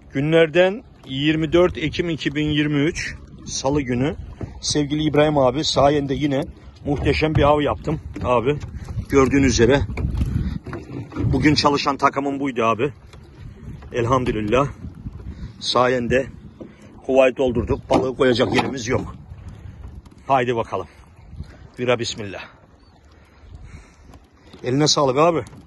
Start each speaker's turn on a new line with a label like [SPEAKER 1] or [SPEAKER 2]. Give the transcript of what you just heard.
[SPEAKER 1] Günlerden 24 Ekim 2023 Salı günü. Sevgili İbrahim abi sayende yine muhteşem bir av yaptım abi. Gördüğünüz üzere. Bugün çalışan takımım buydu abi. Elhamdülillah. Sayende kovayı doldurduk. Balığı koyacak yerimiz yok. Haydi bakalım. Bira bismillah. Eline sağlık abi.